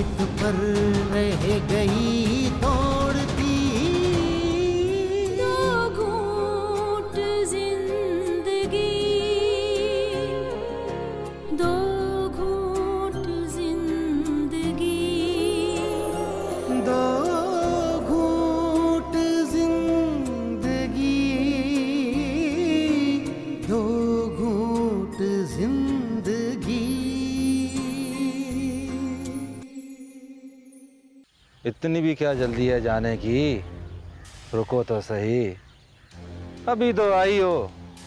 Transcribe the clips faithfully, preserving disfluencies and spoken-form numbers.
रेत पर रह गई तोड़ती। दो घूंट जिंदगी, दो घूंट जिंदगी, दो घूंट जिंदगी, दो घूंट जिंदगी। इतनी भी क्या जल्दी है जाने की, रुको तो सही, अभी तो आई हो।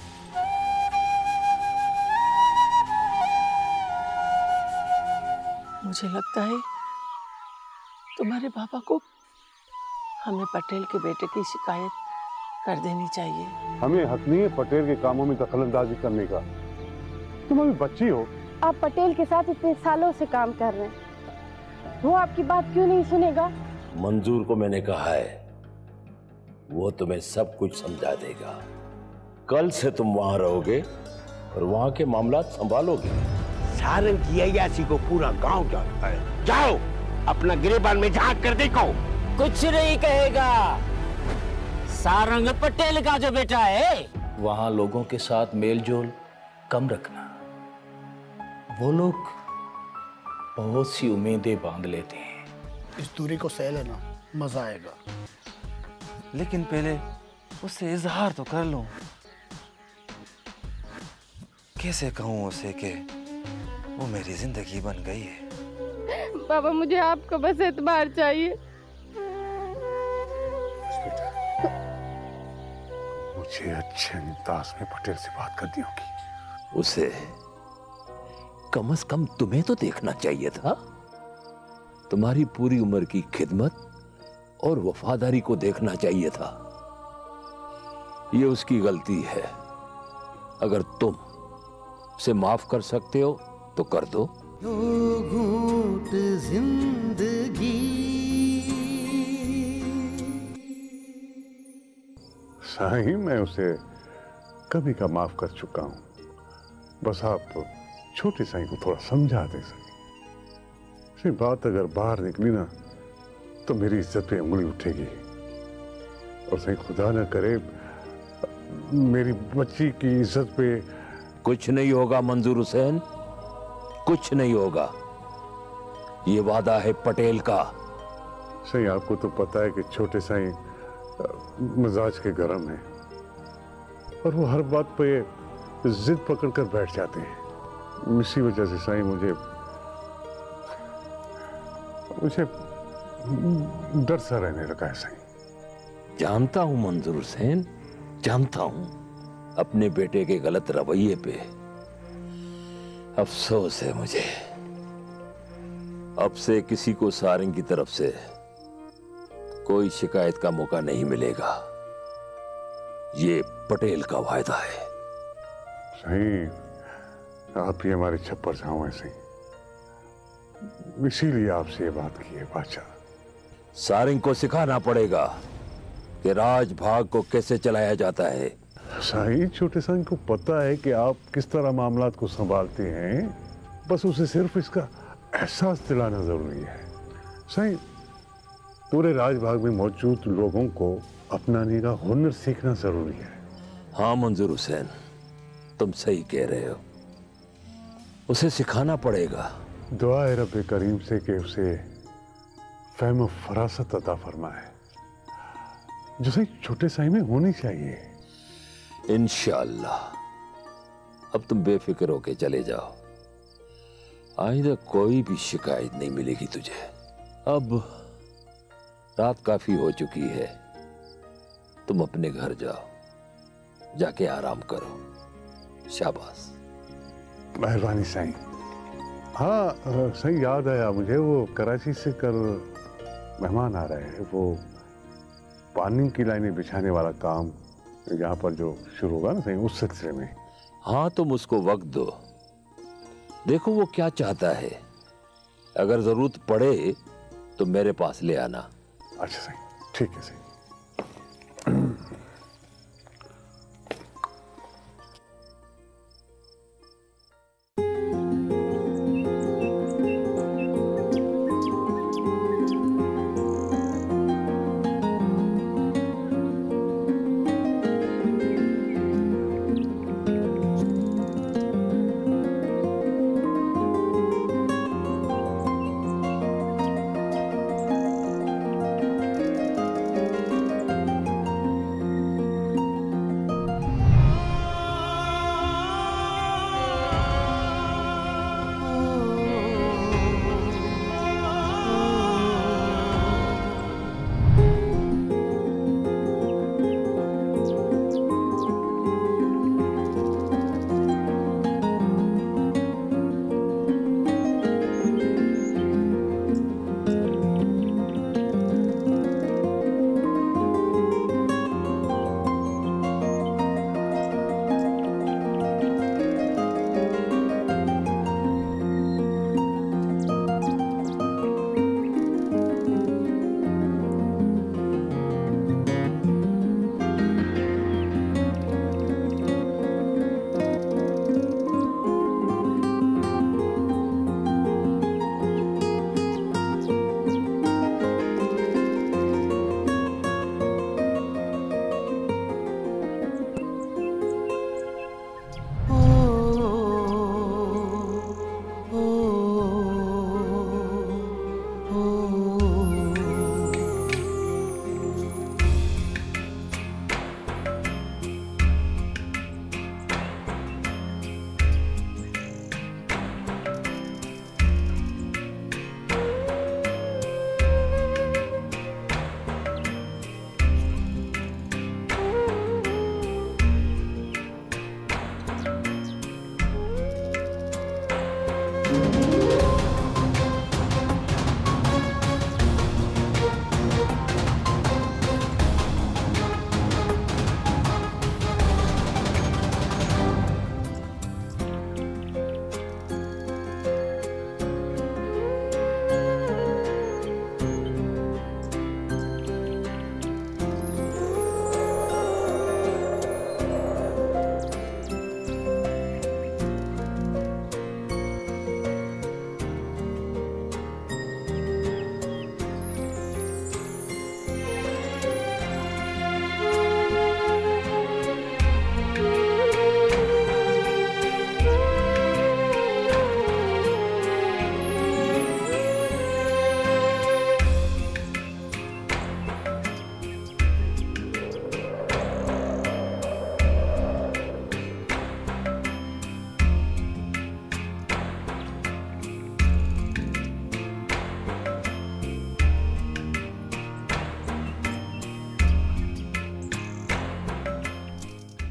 मुझे लगता है तुम्हारे पापा को हमें पटेल के बेटे की शिकायत कर देनी चाहिए। हमें हक नहीं है पटेल के कामों में दखलंदाजी करने का। तुम अभी बच्ची हो। आप पटेल के साथ इतने सालों से काम कर रहे हैं, वो आपकी बात क्यों नहीं सुनेगा? मंजूर को मैंने कहा है, वो तुम्हें सब कुछ समझा देगा। कल से तुम वहां रहोगे और वहां के मामला संभालोगे। सारंग की अय्यासी को पूरा गांव जानता है। जाओ अपना गिरेबान में झांक कर देखो। कुछ नहीं कहेगा, सारंग पटेल का जो बेटा है। वहां लोगों के साथ मेलजोल कम रखना। वो लोग बहुत सी उम्मीदें बांध लेते हैं। इस दूरी को सह लेना, मजा आएगा। लेकिन पहले उससे इजहार तो कर लूं। कैसे कहूं उसे कि वो मेरी जिंदगी बन गई है। पापा मुझे आपको बस एतबार चाहिए। मुझे अच्छे अंदाज में पटेल से बात करनी होगी। उसे कम से कम तुम्हें तो देखना चाहिए था। तुम्हारी पूरी उम्र की खिदमत और वफादारी को देखना चाहिए था। ये उसकी गलती है। अगर तुम उसे माफ कर सकते हो तो कर दो। दो घूंट जिंदगी। साईं, मैं उसे कभी का माफ कर चुका हूं। बस आप छोटे साईं को थोड़ा समझा दे सके। ये बात अगर बाहर निकली ना तो मेरी इज्जत पे उंगली उठेगी। और साईं खुदा न करे मेरी बच्ची की इज्जत पे। कुछ नहीं होगा मंजूर हुसैन, कुछ नहीं होगा। ये वादा है पटेल का। साईं, आपको तो पता है कि छोटे साईं मिजाज के गरम हैं और वो हर बात पे जिद पकड़ कर बैठ जाते हैं। इसी वजह से साईं मुझे मुझे डर सा रहने लगा है साईं। जानता हूं मंजूर हुसैन, जानता हूं। अपने बेटे के गलत रवैये पे अफसोस है मुझे। अब से किसी को सारंग की तरफ से कोई शिकायत का मौका नहीं मिलेगा। ये पटेल का वायदा है। सही, आप ही हमारे छप्पर छांव हैं सही। इसीलिए आपसे ये बात की है बादशाह। सारंग को सिखाना पड़ेगा कि राजभाग को कैसे चलाया जाता है। साईं, छोटे साईं को पता है कि आप किस तरह मामलात को संभालते हैं। बस उसे सिर्फ इसका एहसास दिलाना जरूरी है। साईं, पूरे राजभाग में मौजूद लोगों को अपनाने का हुनर सीखना जरूरी है। हाँ मंजूर हुसैन, तुम सही कह रहे हो। उसे सिखाना पड़ेगा। दुआ है रब्बे करीम से कि उसे फहम फरासत अता फरमाए, जो सही छोटे साईं में होनी चाहिए। इंशाअल्लाह। अब तुम बेफिक्र होके चले जाओ। आइंदा कोई भी शिकायत नहीं मिलेगी तुझे। अब रात काफी हो चुकी है, तुम अपने घर जाओ, जाके आराम करो। शाबाश। मेहरबानी साईं। हाँ सही याद आया मुझे, वो कराची से कल मेहमान आ रहे हैं। वो पानी की लाइनें बिछाने वाला काम यहाँ पर जो शुरू होगा ना सही, उस सिलसिले में। हाँ तुम उसको वक्त दो, देखो वो क्या चाहता है। अगर जरूरत पड़े तो मेरे पास ले आना। अच्छा सही, ठीक है सही।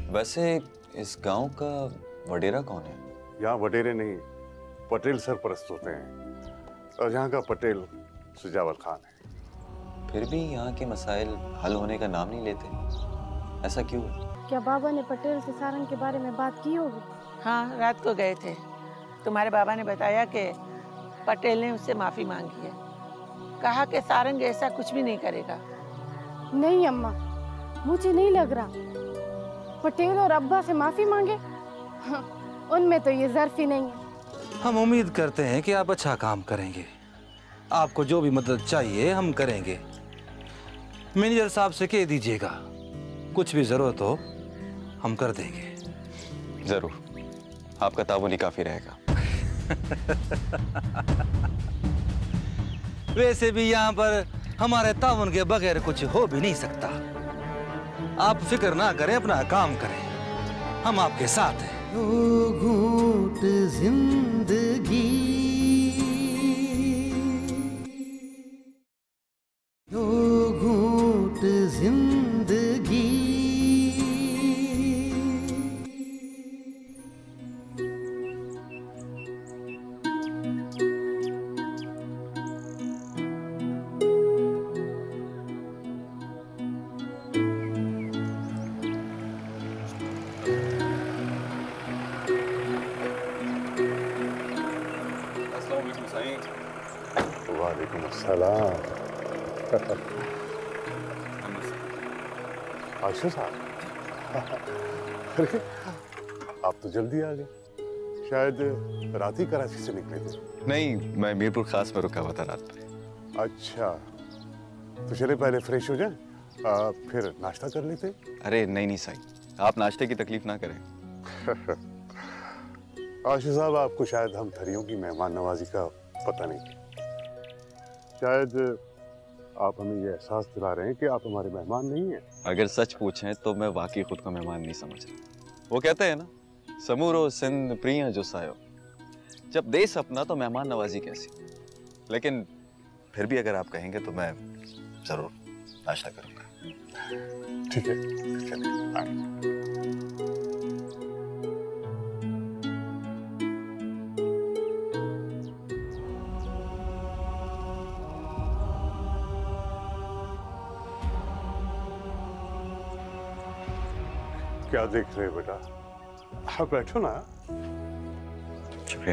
वैसे इस गांव का वडेरा कौन है? यहाँ वडेरे नहीं, पटेल सरपरस्त होते हैं और यहाँ का पटेल सुजावल खान है। फिर भी यहाँ के मसाइल हल होने का नाम नहीं लेते, ऐसा क्यों है? क्या बाबा ने पटेल से सारंग के बारे में बात की होगी? हाँ, रात को गए थे। तुम्हारे बाबा ने बताया कि पटेल ने उससे माफी मांगी है। कहा कि सारंग ऐसा कुछ भी नहीं करेगा। नहीं अम्मा, मुझे नहीं लग रहा पटेल और अब्बा से माफी मांगे। हाँ, उनमें तो ये ज़र्फ ही नहीं है। हम उम्मीद करते हैं कि आप अच्छा काम करेंगे। आपको जो भी मदद चाहिए हम करेंगे। मैनेजर साहब से कह दीजिएगा, कुछ भी जरूरत हो हम कर देंगे। जरूर, आपका ताबून ही काफी रहेगा। वैसे भी यहाँ पर हमारे ताउन के बगैर कुछ हो भी नहीं सकता। आप फिक्र ना करें, अपना काम करें, हम आपके साथ हैं। दो घूंट जिंदगी, दो घूंट जिंदगी, वालेकुम अस्सलाम। आशा साहब, अरे आप तो जल्दी आ गए। शायद रात ही कराची से निकले थे। नहीं, मैं मीरपुर खास में रुका हुआ था रात में। अच्छा, तो चले पहले फ्रेश हो जाएं, आ, फिर नाश्ता कर लेते। अरे नहीं नहीं साईं, आप नाश्ते की तकलीफ ना करें। आशा साहब, आपको शायद हम थरियों की मेहमान नवाजी का पता नहीं। शायद आप हमें ये एहसास दिला रहे हैं कि आप हमारे मेहमान नहीं हैं। अगर सच पूछें तो मैं वाकई खुद को मेहमान नहीं समझ रहा। वो कहते हैं ना, समूरो सिंध प्रिय जो सायो, जब देश अपना तो मेहमान नवाजी कैसी। लेकिन फिर भी अगर आप कहेंगे तो मैं जरूर नाश्ता करूंगा। ठीक है, चलिए आए। क्या देख रहे हो बेटा? आप बैठो ना। शुक्रिया।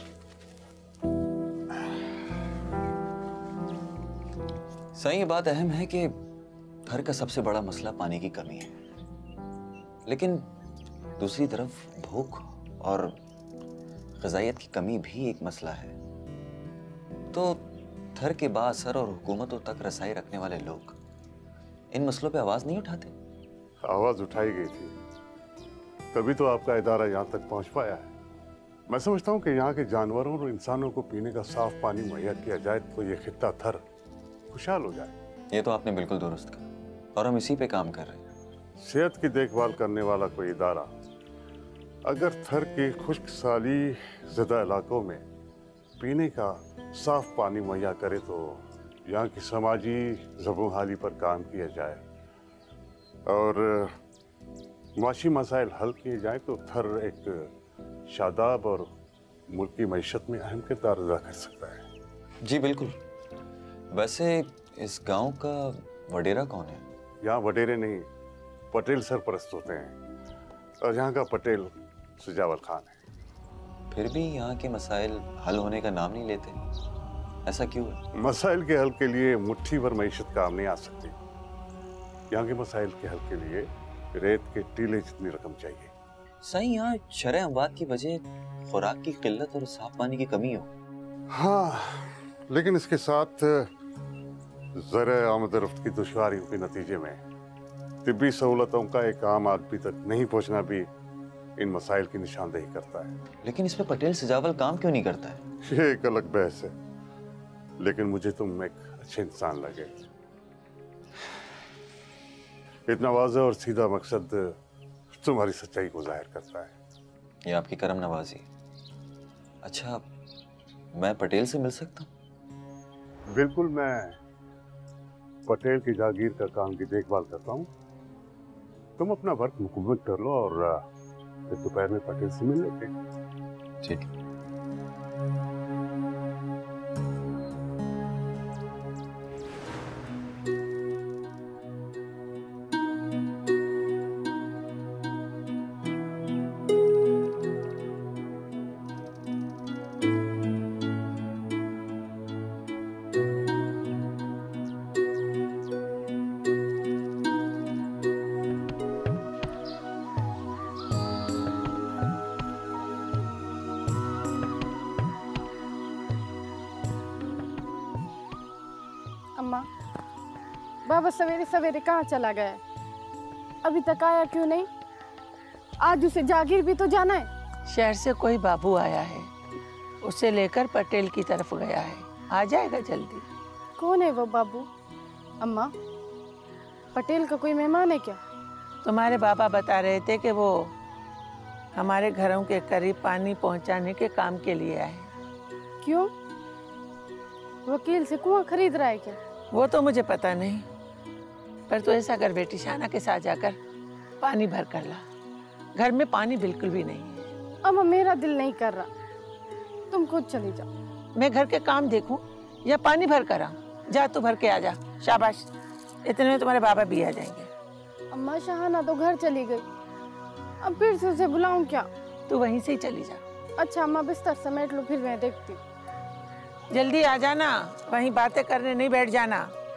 सही, ये बात अहम है कि घर का सबसे बड़ा मसला पानी की कमी है, लेकिन दूसरी तरफ भूख और ग़िज़ाइयत की कमी भी एक मसला है। तो घर के बाअसर और हुकूमतों तक रसाई रखने वाले लोग इन मसलों पे आवाज़ नहीं उठाते? आवाज़ उठाई गई थी, तभी तो आपका इदारा यहाँ तक पहुँच पाया है। मैं समझता हूँ कि यहाँ के जानवरों और इंसानों को पीने का साफ पानी मुहैया किया जाए तो ये खित्ता थर खुशहाल हो जाए। ये तो आपने बिल्कुल दुरुस्त कहा, और हम इसी पे काम कर रहे हैं। सेहत की देखभाल करने वाला कोई इदारा अगर थर के खुश्क साली ज़दा इलाकों में पीने का साफ पानी मुहैया करे तो यहाँ की समाजी ज़बूहाली पर काम किया जाए और माशी मसाइल हल किए जाए तो थर एक शादाब और मुल्क की मईशत में अहम किरदार अदा कर सकता है। जी बिल्कुल। वैसे इस गांव का वडेरा कौन है? यहाँ वडेरे नहीं, पटेल सरपरस्त होते हैं और यहाँ का पटेल सुजावल खान है। फिर भी यहाँ के मसाइल हल होने का नाम नहीं लेते, ऐसा क्यों है? मसाइल के हल के लिए मुट्ठी भर मईशत काम नहीं आ सकती। यहाँ के मसाइल के हल के लिए रेत के टीले जितनी रकम चाहिए। सही, यहाँ शरह अमवात की वजह खुराक की किल्लत और साफ पानी की कमी हो। हाँ, लेकिन इसके साथ ज़र आमद रफ्त की दुश्वारियों के नतीजे में तिब्बी सहूलतों का एक आम आदमी तक नहीं पहुँचना भी इन मसाइल की निशानदेही करता है। लेकिन इस पे पटेल सुजावल काम क्यों नहीं करता है? ये एक अलग बहस है, लेकिन मुझे तुम एक अच्छे इंसान लगे। इतना वाज़ेह और सीधा मकसद तुम्हारी सच्चाई को जाहिर करता है। ये आपकी करम नवाजी। अच्छा, मैं पटेल से मिल सकता हूँ? बिल्कुल, मैं पटेल की जागीर का काम की देखभाल करता हूँ तुम अपना वर्क मुकम्मल कर लो और फिर दोपहर में पटेल से मिल लेते। ठीक। अम्मा, बाबा सवेरे सवेरे कहाँ चला गया है? अभी तक आया क्यों नहीं? आज उसे जागीर भी तो जाना है। शहर से कोई बाबू आया है, उसे लेकर पटेल की तरफ गया है, आ जाएगा जल्दी। कौन है वो बाबू? अम्मा, पटेल का कोई मेहमान है क्या? तुम्हारे बाबा बता रहे थे कि वो हमारे घरों के करीब पानी पहुंचाने के काम के लिए आए। क्यों? वकील से कुआं खरीद रहा है क्या? वो तो मुझे पता नहीं, पर तू ऐसा कर बेटी, शाना के साथ जाकर पानी भर कर ला। घर में पानी बिल्कुल भी नहीं है। अम्मा, मेरा दिल नहीं कर रहा, तुम खुद चली जाओ। मैं घर के काम देखूं या पानी भर कर आऊं? जा तू भर के आ जा। शाबाश, इतने में तुम्हारे बाबा भी आ जाएंगे। अम्मा, शहाना तो घर चली गई, अब फिर से उसे बुलाऊं क्या? तू वहीं से ही चली जा। अच्छा अम्मा, बिस्तर समेट लो, फिर मैं देखती। जल्दी आ जाना, वहीं बातें करने नहीं बैठ जाना।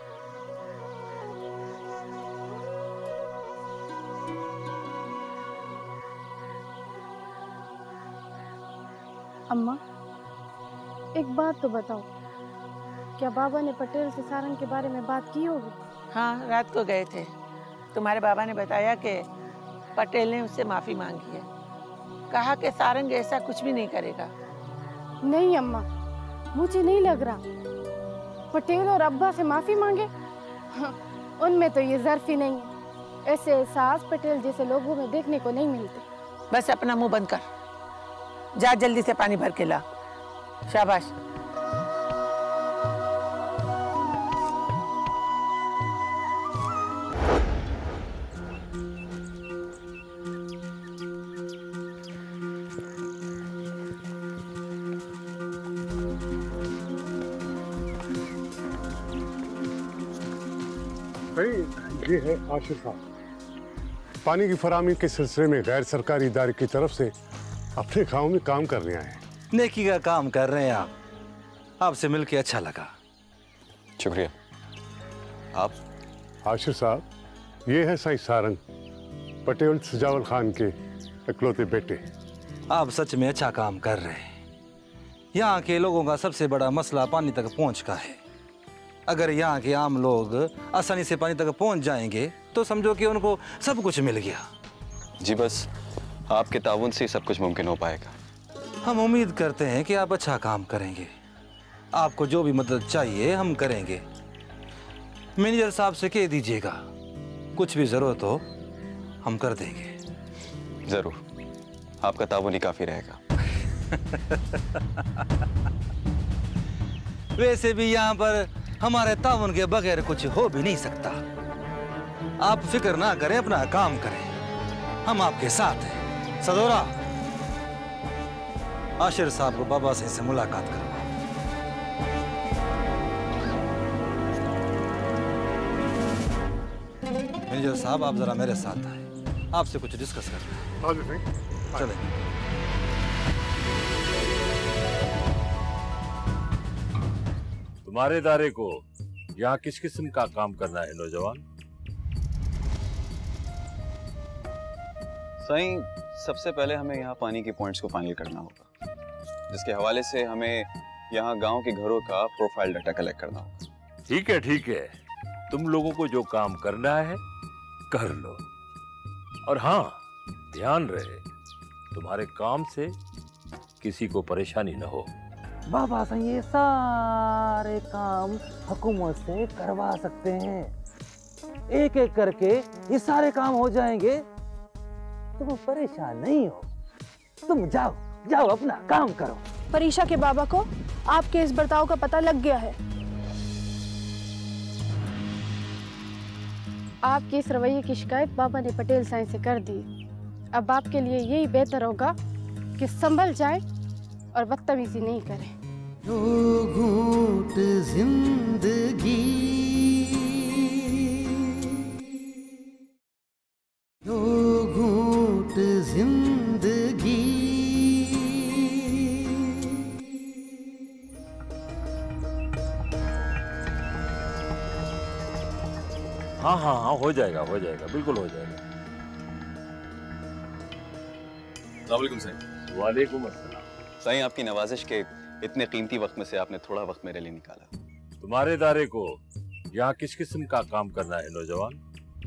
अम्मा, एक बात तो बताओ, क्या बाबा ने पटेल से सारंग के बारे में बात की होगी? हाँ, रात को गए थे। तुम्हारे बाबा ने बताया कि पटेल ने उससे माफी मांगी है, कहा कि सारंग ऐसा कुछ भी नहीं करेगा। नहीं अम्मा, मुझे नहीं लग रहा। पटेल और अब्बा से माफी मांगे? हाँ, उनमें तो ये ज़र्फ ही नहीं है। ऐसे एहसास पटेल जैसे लोगों में देखने को नहीं मिलते। बस अपना मुंह बंद कर, जा जल्दी से पानी भर के ला। शाबाश। ये है आशिर साहब, पानी की फराहमी के सिलसिले में गैर सरकारी इदारे की तरफ से अपने गांव में काम करने आए हैं। नेकी का काम कर रहे हैं आप। आपसे मिलके अच्छा लगा। शुक्रिया। आप? आशिर साहब, ये है साईं सारंग, पटेल सजावल खान के इकलौते बेटे। आप सच में अच्छा काम कर रहे हैं। यहाँ के लोगों का सबसे बड़ा मसला पानी तक पहुँच का है। अगर यहाँ के आम लोग आसानी से पानी तक पहुँच जाएंगे तो समझो कि उनको सब कुछ मिल गया। जी, बस आपके ताउन से सब कुछ मुमकिन हो पाएगा। हम उम्मीद करते हैं कि आप अच्छा काम करेंगे। आपको जो भी मदद चाहिए हम करेंगे। मैनेजर साहब से कह दीजिएगा, कुछ भी जरूरत हो हम कर देंगे। जरूर, आपका ताउन ही काफी रहेगा। वैसे भी यहाँ पर हमारे ताउन के बगैर कुछ हो भी नहीं सकता। आप फिक्र ना करें, अपना काम करें, हम आपके साथ हैं। सदोरा, आशिर साहब को बाबा से, से मुलाकात करवाओ। मैनेजर साहब, आप जरा मेरे साथ आए, आपसे कुछ डिस्कस करना है। चलें। तुम्हारे इदारे को यहाँ किस किस्म का काम करना है नौजवान? साईं, सबसे पहले हमें यहाँ पानी के पॉइंट्स को फाइनल करना होगा, जिसके हवाले से हमें यहाँ गांव के घरों का प्रोफाइल डाटा कलेक्ट करना होगा। ठीक है ठीक है, तुम लोगों को जो काम करना है कर लो। और हाँ, ध्यान रहे तुम्हारे काम से किसी को परेशानी न हो। बाबा से ये सारे काम हुकूमत से करवा सकते हैं। एक एक करके ये सारे काम हो जाएंगे, तुम परेशान नहीं हो। तुम जाओ जाओ अपना काम करो। परीक्षा के बाबा को आपके इस बर्ताव का पता लग गया है। आपके इस रवैये की शिकायत बाबा ने पटेल साईं से कर दी। अब आपके लिए यही बेहतर होगा कि संभल जाएं और बदतमीजी नहीं करें। दो घूंट जिंदगी, दो घूंट जिंदगी। हाँ हाँ हाँ हो जाएगा हो जाएगा बिल्कुल हो जाएगा। अस्सलामुअलैकुम साईं। वालेकुम अस्सलाम। साईं, आपकी नवाजिश के इतने कीमती वक्त में से आपने थोड़ा वक्त मेरे लिए निकाला। तुम्हारे इदारे को यहाँ किस किस्म का काम करना है नौजवान?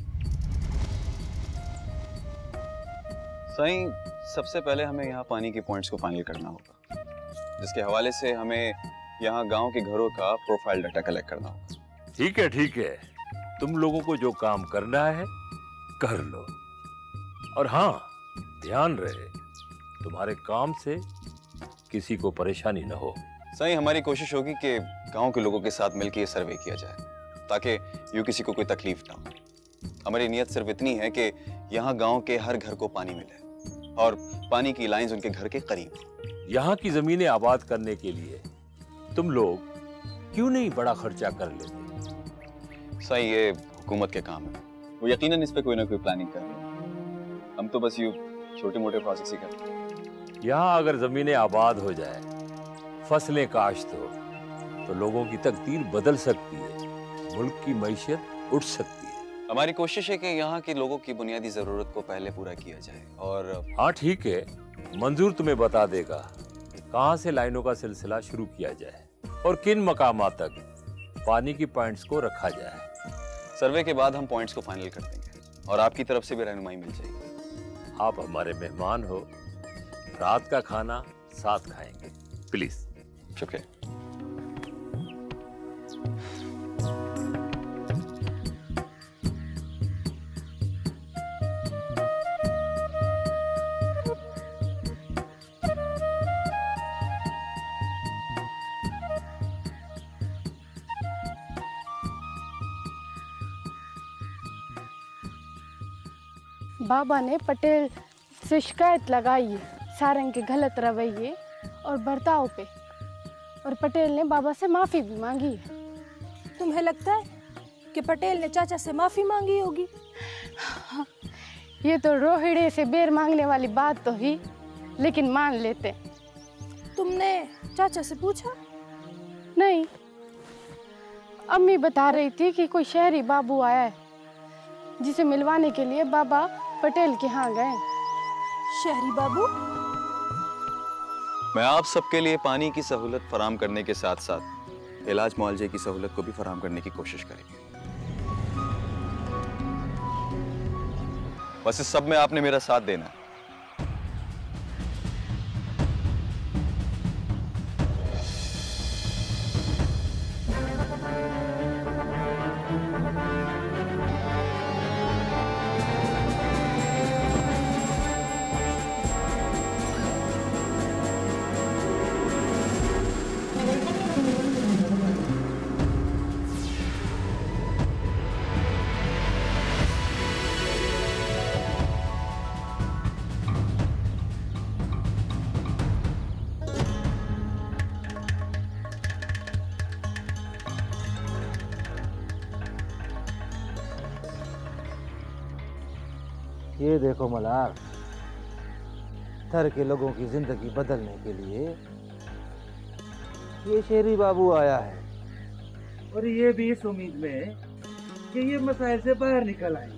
साईं, सबसे पहले हमें यहाँ पानी के पॉइंट्स को फाइनल करना होगा, जिसके हवाले से हमें यहाँ गांव के घरों का प्रोफाइल डाटा कलेक्ट करना होगा। ठीक है ठीक है, तुम लोगों को जो काम करना है कर लो। और हाँ, ध्यान रहे तुम्हारे काम से किसी को परेशानी न हो। साईं, हमारी कोशिश होगी कि गांव के लोगों के साथ मिलकर ये सर्वे किया जाए, ताकि यूं किसी को कोई तकलीफ ना हो। हमारी नीयत सिर्फ इतनी है कि यहाँ गांव के हर घर को पानी मिले और पानी की लाइंस उनके घर के करीब। यहाँ की जमीनें आबाद करने के लिए तुम लोग क्यों नहीं बड़ा खर्चा कर लेते? साईं, ये हुकूमत के काम है, वो यकीनन इस पे कोई ना कोई प्लानिंग कर रहे हैं। हम तो बस यूं छोटे मोटे प्रोसेस ही करते हैं। यहाँ अगर जमीनें आबाद हो जाए, फसलें काश्त हो, तो लोगों की तकदीर बदल सकती है, मुल्क की मईशत उठ सकती है। हमारी कोशिश है कि यहाँ के लोगों की बुनियादी जरूरत को पहले पूरा किया जाए। और हाँ ठीक है, मंजूर तुम्हें बता देगा कि कहाँ से लाइनों का सिलसिला शुरू किया जाए और किन मकामात तक पानी की पॉइंट्स को रखा जाए। सर्वे के बाद हम पॉइंट्स को फाइनल कर देंगे और आपकी तरफ से भी रहनुमाई मिल जाएगी। आप हमारे मेहमान हो, रात का खाना साथ खाएंगे, प्लीज। शुक्रिया। बाबा ने पटेल से शिकायत लगाई है सारंग के गलत रवैये और बर्ताव पे, और पटेल ने बाबा से माफी भी मांगी है। तुम्हें लगता है कि पटेल ने चाचा से माफी मांगी होगी? ये तो रोहिड़े से बेर मांगने वाली बात तो ही, लेकिन मान लेते। तुमने चाचा से पूछा? नहीं, अम्मी बता रही थी कि कोई शहरी बाबू आया है जिसे मिलवाने के लिए बाबा पटेल के यहाँ गए। शहरी बाबू? मैं आप सबके लिए पानी की सहूलत फराम करने के साथ साथ इलाज मुआवजे की सहूलत को भी फराम करने की कोशिश करेंगे। बस इस सब में आपने मेरा साथ देना है। ये देखो मलार, थर के लोगों की जिंदगी बदलने के लिए ये शेरी बाबू आया है, और ये भी इस उम्मीद में कि ये मसाइल से बाहर निकल आए।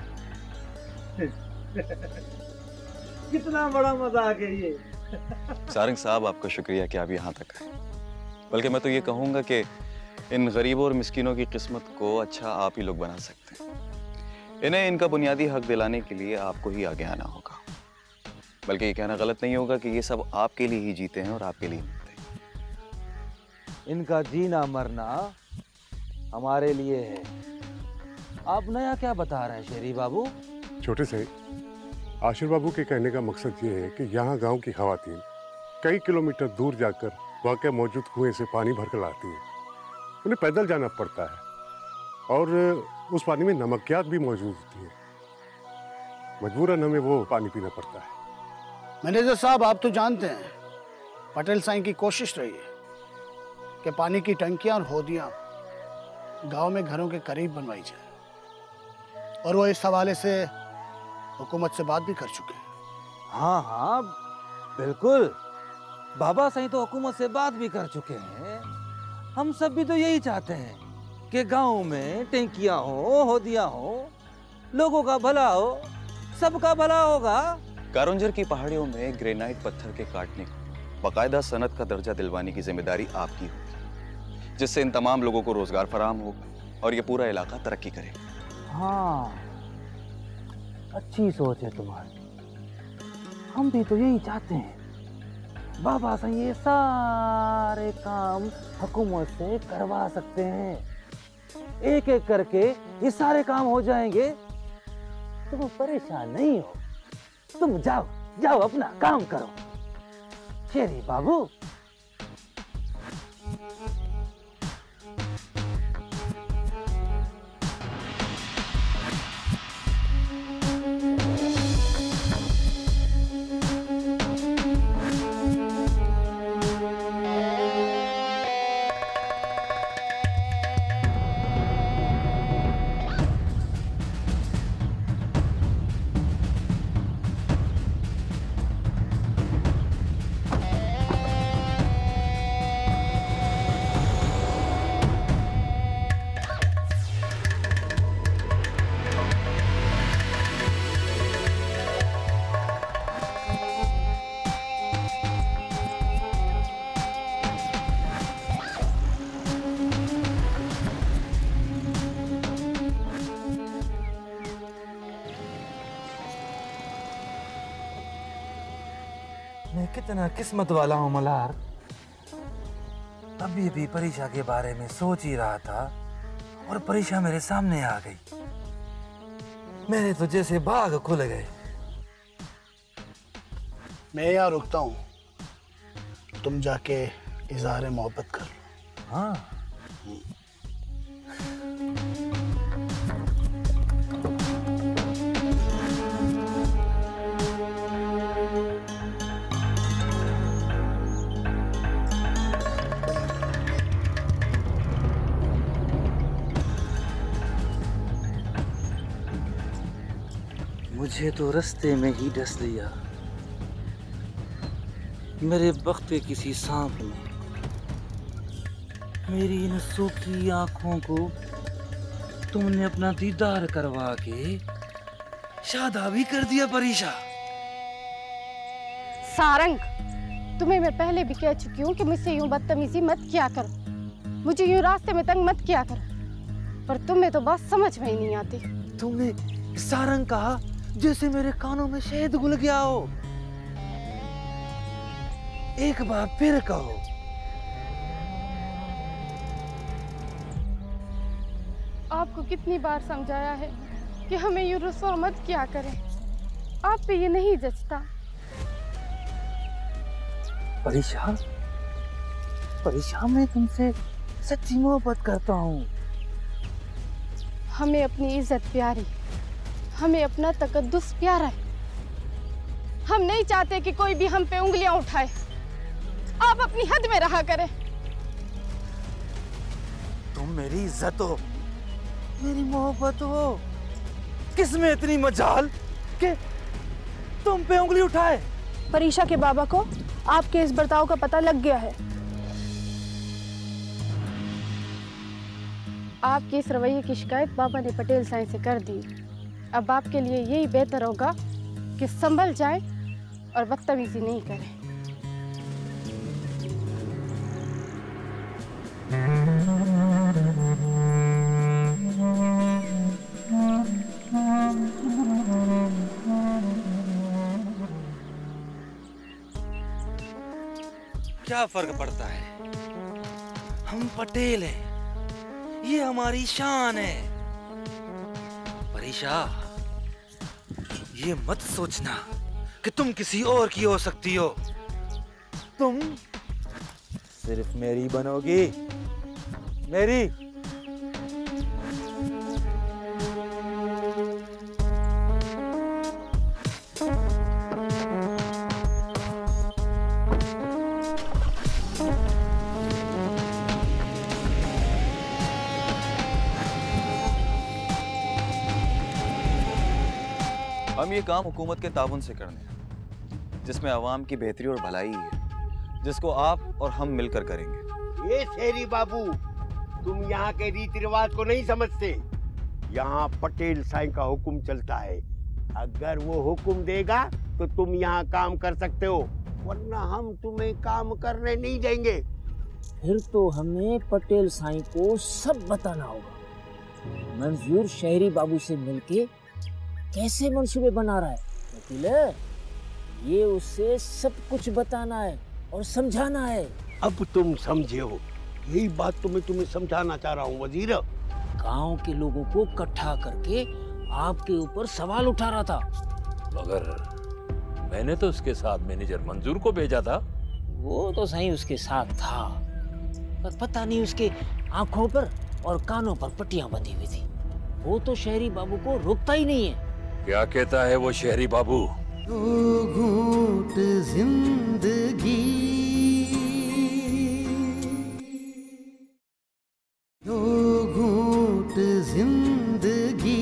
कितना बड़ा मजाक है ये। सारंग साहब, आपका शुक्रिया कि आप यहाँ तक आए। बल्कि मैं तो ये कहूँगा कि इन गरीबों और मिस्किनों की किस्मत को अच्छा आप ही लोग बना सकते हैं। इन्हें इनका बुनियादी हक दिलाने के लिए आपको ही आगे आना होगा। बल्कि ये कहना गलत नहीं होगा कि ये सब आपके लिए ही जीते हैं और आपके लिए मरते हैं। इनका जीना मरना हमारे लिए है। आप नया क्या बता रहे हैं शेरी बाबू? छोटे से आशिर बाबू के कहने का मकसद ये है कि यहाँ गांव की खवातीन कई किलोमीटर दूर जाकर वाक़ई मौजूद कुएं से पानी भर कर लाती हैं। उन्हें पैदल जाना पड़ता है और उस पानी में नमकियात भी मौजूद होती है। मजबूरन हमें वो पानी पीना पड़ता है। मैनेजर साहब, आप तो जानते हैं पटेल साईं की कोशिश रही है कि पानी की टंकियां और होदियां गांव में घरों के करीब बनवाई जाए, और वो इस हवाले से हुकूमत से बात भी कर चुके हैं। हाँ हाँ बिल्कुल, बाबा साईं तो हुकूमत से बात भी कर चुके हैं। हम सब भी तो यही चाहते हैं कि गांव में टंकियां हो, होदियां हो, लोगों का भला हो, सबका भला होगा। कारंजर की पहाड़ियों में ग्रेनाइट पत्थर के काटने को बाकायदा सनत का दर्जा दिलवाने की जिम्मेदारी आपकी होगी, जिससे इन तमाम लोगों को रोजगार फराहम होगा और ये पूरा इलाका तरक्की करेगा। हाँ, अच्छी सोच है तुम्हारी। हम भी तो यही चाहते हैं। बाबा साईं ये सारे काम हुकूमत से करवा सकते हैं। एक एक करके ये सारे काम हो जाएंगे। तुम परेशान नहीं हो, तुम जाओ जाओ अपना काम करो। शेरी बाबू, मैं कितना किस्मत वाला हूँ मल्हार। अभी भी परीक्षा के बारे में सोच ही रहा था और परीक्षा मेरे सामने आ गई। मेरे तो जैसे बाग खुल गए। मैं यहाँ रुकता हूँ, तुम जाके इज़हार मोहब्बत कर लो। हाँ, मुझे तो रास्ते में ही डस लिया। मेरे वक्त के किसी सांप ने मेरी इन सूखी आंखों को तुमने अपना दीदार करवा के शादा भी कर दिया परीक्षा। सारंग, तुम्हें मैं पहले भी कह चुकी हूँ कि मुझसे यूं बदतमीजी मत किया करो, मुझे यूं रास्ते में तंग मत किया करो, पर तुम्हें तो बात समझ में ही नहीं आती। तुमने सारंग कहा जैसे मेरे कानों में शहद घुल गया हो। एक बार फिर कहो। आपको कितनी बार समझाया है कि हमें यूं रुस्वा मत किया करें, आप पे ये नहीं जचता। परीक्षा, परीक्षा मैं तुमसे सच्ची मोहब्बत करता हूँ। हमें अपनी इज्जत प्यारी, हमें अपना तकद्दुस प्यारा है। हम नहीं चाहते कि कोई भी हम पे उंगलियां उठाए। आप अपनी हद में रहा करें। तुम मेरी इज्जत हो, मेरी मोहब्बत हो, किसमें इतनी मजाल कि तुम पे उंगली उठाए। परीक्षा के बाबा को आपके इस बर्ताव का पता लग गया है। आपकी इस रवैये की शिकायत बाबा ने पटेल साईं से कर दी। अब आपके लिए यही बेहतर होगा कि संभल जाए और बदतमीजी नहीं करें। क्या फर्क पड़ता है? हम पटेल हैं, ये हमारी शान है। परीक्षा, ये मत सोचना कि तुम किसी और की हो सकती हो। तुम सिर्फ मेरी बनोगी, मेरी। हम ये काम हुकूमत के ताउन से करने हैं, जिसमें अवाम की बेहतरी और भलाई है, जिसको आप और हम मिलकर करेंगे। ये शेरी बाबू, तुम यहाँ के रीति रिवाज को नहीं समझते। यहाँ पटेल साईं का हुक्म चलता है। अगर वो हुक्म देगा तो तुम यहाँ काम कर सकते हो, वरना हम तुम्हें काम करने नहीं देंगे। फिर तो हमें पटेल साईं को सब बताना होगा। मंजूर शहरी बाबू से मिलके कैसे मंसूबे बना रहा है वकील, ये उसे सब कुछ बताना है और समझाना है। अब तुम समझे हो, यही बात तो मैं तुम्हें समझाना चाह रहा हूँ वजीर। गांव के लोगों को इकट्ठा करके आपके ऊपर सवाल उठा रहा था। मगर मैंने तो उसके साथ मैनेजर मंजूर को भेजा था। वो तो सही उसके साथ था, पर पता नहीं उसके आंखों पर और कानों पर पट्टियां बंधी हुई थी। वो तो शहरी बाबू को रोकता ही नहीं है। क्या कहता है वो शहरी बाबू? दो घूंट जिंदगी, दो घूंट जिंदगी।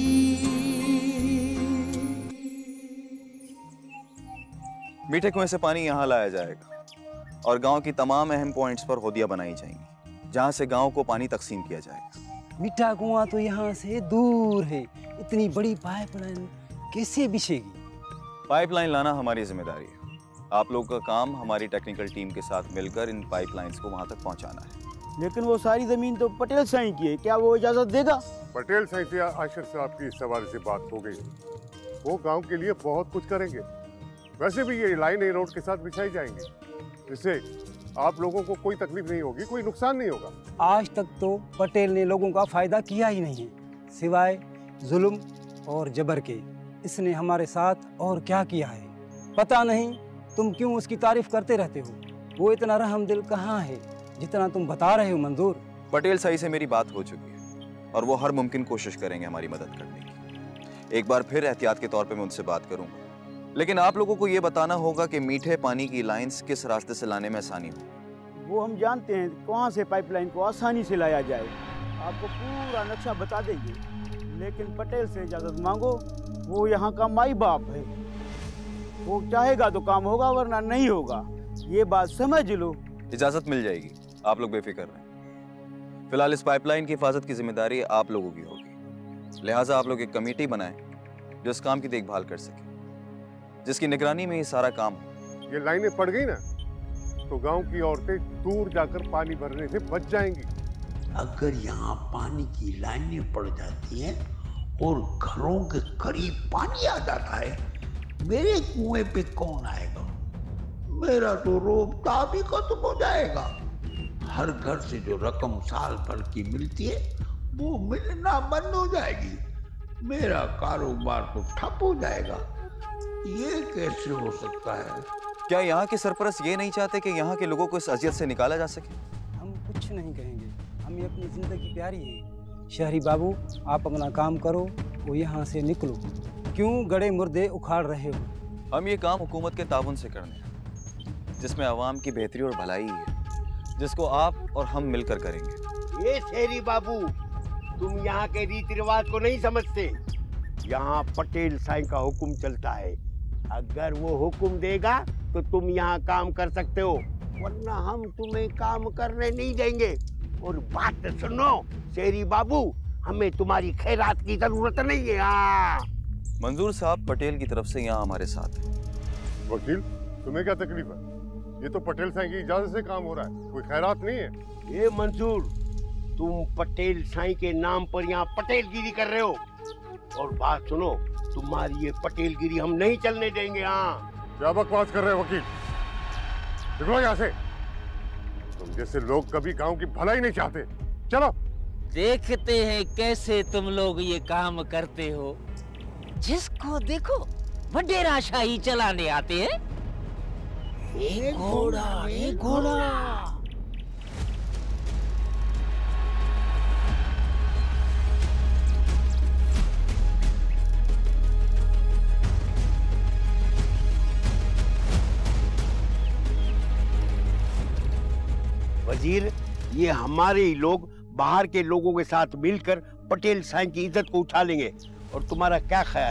मीठे कुएं से पानी यहाँ लाया जाएगा और गांव की तमाम अहम पॉइंट्स पर होदियां बनाई जाएंगी, जहां से गांव को पानी तकसीम किया जाएगा। मीठा कुआं तो यहाँ से दूर है, इतनी बड़ी पाइपलाइन कैसे बिछेगी? पाइपलाइन लाना हमारी जिम्मेदारी है। आप लोगों का काम हमारी टेक्निकल टीम के साथ मिलकर इन पाइपलाइंस को वहां तक पहुंचाना है। लेकिन वो सारी जमीन तो पटेल साईं की है, क्या वो इजाजत देगा? पटेल साईं से आशिर साहब की इस सवाल से बात हो गई। वो गांव के लिए बहुत कुछ करेंगे। वैसे भी ये लाइन ए रोड के साथ बिछाई जाएंगी, इससे आप लोगों को कोई तकलीफ नहीं होगी, कोई नुकसान नहीं होगा। आज तक तो पटेल ने लोगों का फायदा किया ही नहीं है, सिवाय जुल्म और जबर के। इसने हमारे साथ और क्या किया है पता नहीं। तुम क्यों उसकी तारीफ करते रहते हो? वो इतना रहमदिल कहाँ है जितना तुम बता रहे हो मंजूर। पटेल साईं से मेरी बात हो चुकी है और वो हर मुमकिन कोशिश करेंगे हमारी मदद करने की। एक बार फिर एहतियात के तौर पे मैं उनसे बात करूंगा, लेकिन आप लोगों को ये बताना होगा कि मीठे पानी की लाइंस किस रास्ते से लाने में आसानी हो। वो हम जानते हैं कहाँ से पाइपलाइन को आसानी से लाया जाए, आपको पूरा नक्शा बता देंगे। लेकिन पटेल से इजाजत मांगो, वो यहाँ का माई बाप है। वो चाहेगा तो काम होगा, वरना नहीं होगा। ये बात समझ लो। इजाजत मिल जाएगी, आप लोग बेफिक्र रहें। फिलहाल इस पाइपलाइन की हिफाजत की जिम्मेदारी आप लोगों की होगी, लिहाजा आप लोग एक कमेटी बनाएं जो इस काम की देखभाल कर सके, जिसकी निगरानी में ये सारा काम हो। ये लाइनें पड़ गई ना तो गांव की औरतें दूर जाकर पानी भरने से बच जाएंगी। अगर यहाँ पानी की लाइनें पड़ जाती हैं और घरों के करीब पानी आ जाता है, मेरे कुएं पे कौन आएगा? मेरा तो रोबता भी खत्म हो जाएगा। हर घर से जो रकम साल भर की मिलती है वो मिलना बंद हो जाएगी। मेरा कारोबार तो ठप हो जाएगा। ये कैसे हो सकता है? क्या यहाँ के सरपरस्त ये नहीं चाहते कि यहाँ के लोगों को इस अजियत से निकाला जा सके? हम कुछ नहीं कहेंगे, हमें अपनी जिंदगी प्यारी है। शहरी बाबू, आप अपना काम करो, वो यहाँ से निकलो। क्यों गड़े मुर्दे उखाड़ रहे हो? हम ये काम हुकूमत के ताउन से करने हैं, जिसमें अवाम की बेहतरी और भलाई है, जिसको आप और हम मिलकर करेंगे। ये शेरी बाबू, तुम यहाँ के रीति रिवाज को नहीं समझते। यहाँ पटेल साईं का हुक्म चलता है। अगर वो हुक्म देगा तो तुम यहाँ काम कर सकते हो, वरना हम तुम्हें काम करने नहीं देंगे। और बात सुनो शेरी बाबू, हमें तुम्हारी खैरात की जरूरत नहीं है। हाँ। मंजूर साहब पटेल की तरफ से यहाँ हमारे साथ हैं। वकील, तुम्हें क्या तकलीफ है? ये तो पटेल साईं की इजाजत से काम हो रहा है, कोई खैरात नहीं है। ये मंजूर, तुम पटेल साईं के नाम पर यहाँ पटेलगिरी कर रहे हो। और बात सुनो, तुम्हारी ये पटेलगिरी हम नहीं चलने देंगे। हाँ। क्या बकवास कर रहे हो वकील? निकलो यहाँ से। तुम जैसे लोग कभी गांव की भलाई नहीं चाहते। चलो। देखते हैं कैसे तुम लोग ये काम करते हो। जिसको देखो वडेराशाही चलाने आते हैं। एक घोड़ा, एक घोड़ा। वजीर, ये हमारे ही लोग बाहर के लोगों के साथ मिलकर पटेल साईं की इज्जत को उठा लेंगे। और तुम्हारा क्या ख्याल है,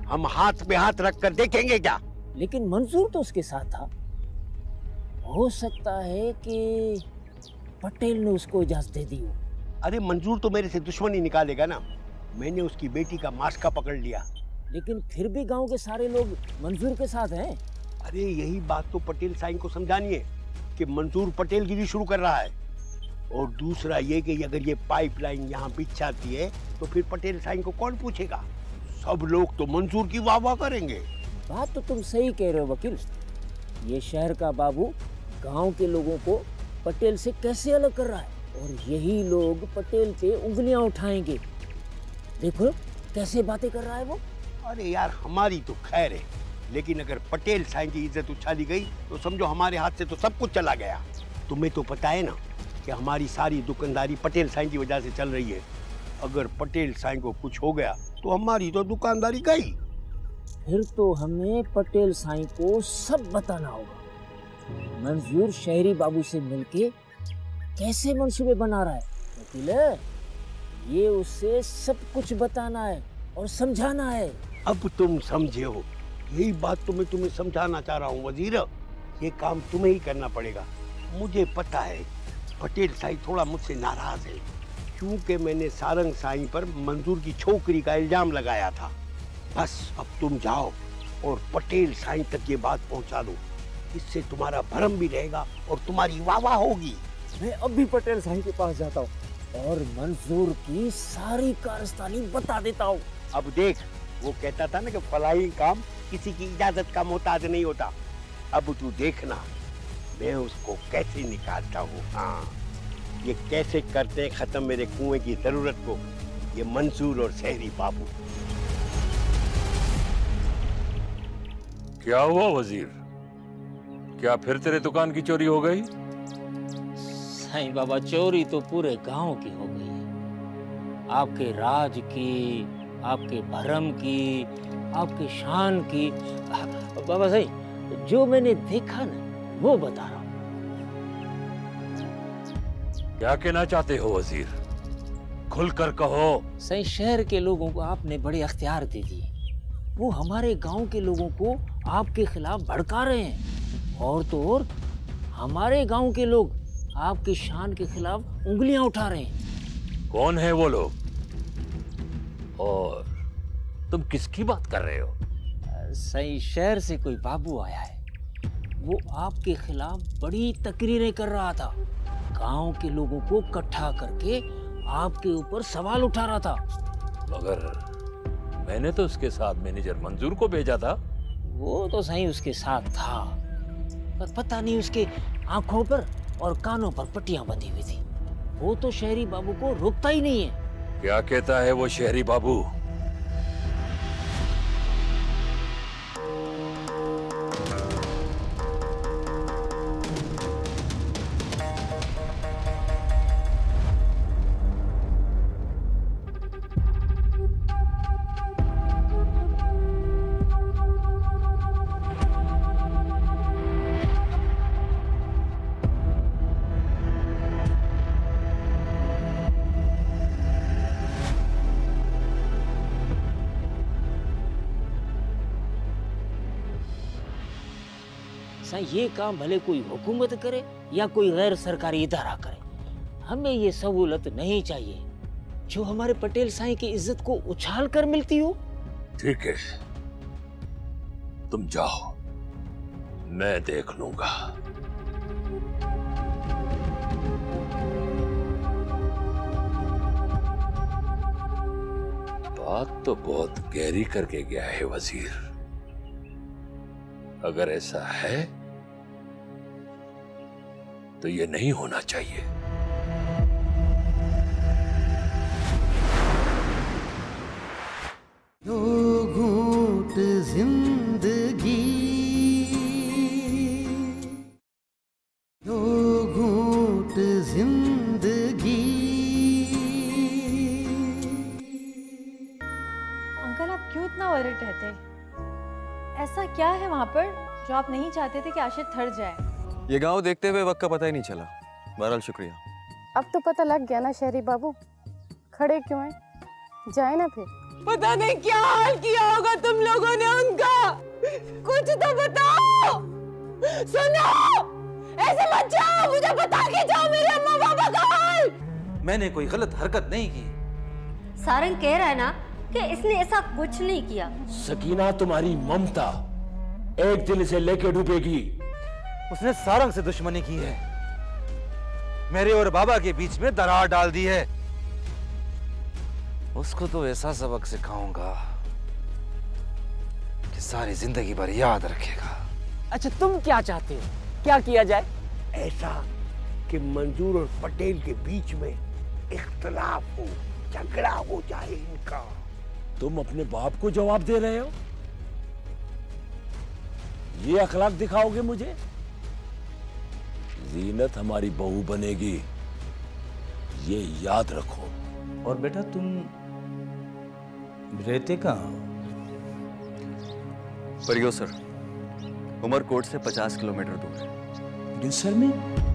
हम हाथ पे हाथ रख कर देखेंगे क्या? लेकिन मंजूर तो उसके साथ था। हो सकता है कि पटेल ने उसको इजाजत दे दी हो। अरे मंजूर तो मेरे से दुश्मनी निकालेगा ना। मैंने उसकी बेटी का मास्का पकड़ लिया। लेकिन फिर भी गांव के सारे लोग मंजूर के साथ हैं। अरे यही बात तो पटेल साईं को समझानी है कि मंजूर पटेलगिरी शुरू कर रहा है। और दूसरा ये कि अगर ये पाइपलाइन यहाँ बिछ जाती है तो फिर पटेल साईं को कौन पूछेगा? सब लोग तो मंजूर की वाह वाह करेंगे। बात तो तुम सही कह रहे हो वकील। ये शहर का बाबू गांव के लोगों को पटेल से कैसे अलग कर रहा है, और यही लोग पटेल पे उंगलियां उठाएंगे। देखो कैसे बातें कर रहा है वो। अरे यार हमारी तो खैर है, लेकिन अगर पटेल साईं की इज्जत उछाली गई तो समझो हमारे हाथ से तो सब कुछ चला गया। तुम्हें तो पता है ना कि हमारी सारी दुकानदारी पटेल साईं की वजह से चल रही है। अगर पटेल साईं को कुछ हो गया तो हमारी तो दुकानदारी गई। फिर तो हमें पटेल साईं को सब बताना होगा। मंजूर शहरी बाबू से मिलके कैसे मंसूबे बना रहा है वकील, ये उससे सब कुछ बताना है और समझाना है। अब तुम समझे हो, यही बात तो मैं तुम्हें समझाना चाह रहा हूँ वजीर। ये काम तुम्हें ही करना पड़ेगा। मुझे पता है पटेल साईं थोड़ा मुझसे नाराज है, क्योंकि मैंने सारंग साईं पर मंजूर की छोकरी का इल्जाम लगाया था। बस अब तुम जाओ और पटेल साईं तक ये बात पहुंचा दो। इससे तुम्हारा भरम भी रहेगा और तुम्हारी वाह वाह होगी। मैं अब भी पटेल साईं के पास जाता हूँ और मंजूर की सारी कारस्तानी बता देता हूँ। अब देख, वो कहता था ना कि फलाही काम किसी की इजाजत का मोहताज नहीं होता। अब तू देखना मैं उसको कैसे निकालता हूँ। हाँ, ये कैसे करते हैं खत्म मेरे कुएं की जरूरत को, ये मंसूर और शहरी बाबू। क्या हुआ वजीर? क्या फिर तेरे दुकान की चोरी हो गई? साईं बाबा, चोरी तो पूरे गांव की हो गई है। आपके राज की, आपके भरम की, आपकी शान की। बाबा साईं, जो मैंने देखा ना वो बता रहा हूँ। क्या कहना चाहते हो वजीर? खुलकर कहो। साईं, शहर के लोगों को आपने बड़े अख्तियार दे दिए। वो हमारे गांव के लोगों को आपके खिलाफ भड़का रहे हैं, और तो और हमारे गांव के लोग आपकी शान के खिलाफ उंगलियां उठा रहे हैं। कौन है वो लोग और तुम किसकी बात कर रहे हो? सही, शहर से कोई बाबू आया है। वो आपके खिलाफ बड़ी तकरीरें कर रहा था। गांव के लोगों को इकट्ठा करके आपके ऊपर सवाल उठा रहा था। मगर मैंने तो उसके साथ मैनेजर मंजूर को भेजा था। वो तो सही उसके साथ था, पर पता नहीं उसके आंखों पर और कानों पर पट्टियां बंधी हुई थी। वो तो शहरी बाबू को रोकता ही नहीं है। क्या कहता है वो शहरी बाबू? ये काम भले कोई हुकूमत करे या कोई गैर सरकारी इदारा करे, हमें ये सहूलत नहीं चाहिए जो हमारे पटेल साईं की इज्जत को उछाल कर मिलती हो। ठीक है, तुम जाओ, मैं देख लूंगा। बात तो बहुत गहरी करके गया है वजीर। अगर ऐसा है तो ये नहीं होना चाहिए। दो घूंट जिंदगी, दो घूंट जिंदगी। अंकल, आप क्यों इतना वरिड रहते? ऐसा क्या है वहाँ पर जो आप नहीं चाहते थे कि आशिर थर जाए? ये गांव देखते हुए वक्त का पता ही नहीं चला। बहरहाल शुक्रिया। अब तो पता लग गया ना शहरी बाबू, खड़े क्यों हैं? जाए ना फिर। पता नहीं क्या हाल किया होगा तुम लोगों ने उनका। कुछ तो बताओ। सुनो, ऐसे मत जाओ, मुझे बता के जाओ मेरे अम्मा पापा का हाल। मैंने कोई गलत हरकत नहीं की। सारंग कह रहा है ना कि इसने ऐसा कुछ नहीं किया। सकीना, तुम्हारी ममता एक दिन इसे लेके डूबेगी। उसने सारंग से दुश्मनी की है, मेरे और बाबा के बीच में दरार डाल दी है। उसको तो ऐसा सबक सिखाऊंगा कि सारी जिंदगी भर याद रखेगा। अच्छा, तुम क्या चाहते हो, क्या किया जाए? ऐसा कि मंजूर और पटेल के बीच में इख्तलाफ हो, झगड़ा हो जाए इनका। तुम अपने बाप को जवाब दे रहे हो? ये अखलाक दिखाओगे मुझे? जीनत हमारी बहू बनेगी, ये याद रखो। और बेटा तुम रहते कहाँ? परियो सर, उमरकोट से पचास किलोमीटर दूर है। डिसर में?